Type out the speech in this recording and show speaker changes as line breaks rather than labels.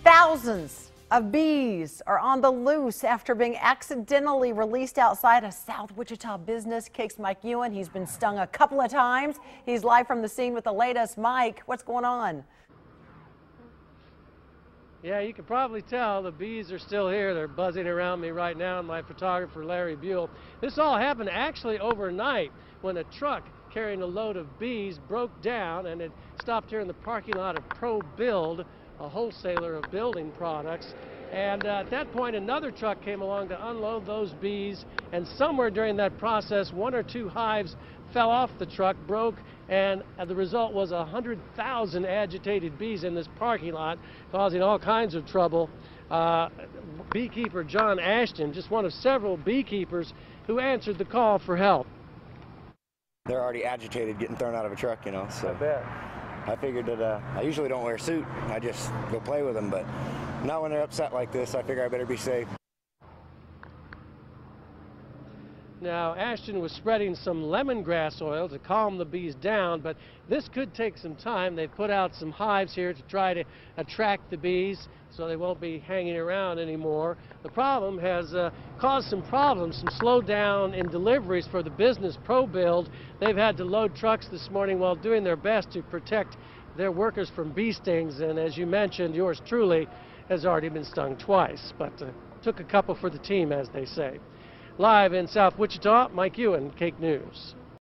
Thousands of bees are on the loose after being accidentally released outside a South Wichita business. KAKE's Mike Iuen, he's been stung a couple of times. He's live from the scene with the latest. Mike, what's going on?
Yeah, you can probably tell the bees are still here. They're buzzing around me right now, and my photographer, Larry Buell. This all happened actually overnight when a truck carrying a load of bees broke down and it stopped here in the parking lot of Pro Build, a wholesaler of building products. And at that point, another truck came along to unload those bees, and somewhere during that process, one or two hives fell off the truck, broke, and the result was 100,000 agitated bees in this parking lot, causing all kinds of trouble. Beekeeper John Ashton, just one of several beekeepers who answered the call for help.
They're already agitated getting thrown out of a truck, you know, so.
I bet.
I figured that I usually don't wear a suit. I just go play with them, but not when they're upset like this. I figure I better be safe.
Now, Ashton was spreading some lemongrass oil to calm the bees down, but this could take some time. They've put out some hives here to try to attract the bees so they won't be hanging around anymore. The problem has caused some problems, some slowdown in deliveries for the business Pro Build. They've had to load trucks this morning while doing their best to protect their workers from bee stings, and as you mentioned, yours truly has already been stung twice, but took a couple for the team, as they say. Live in South Wichita, Mike Iuen, KAKE News.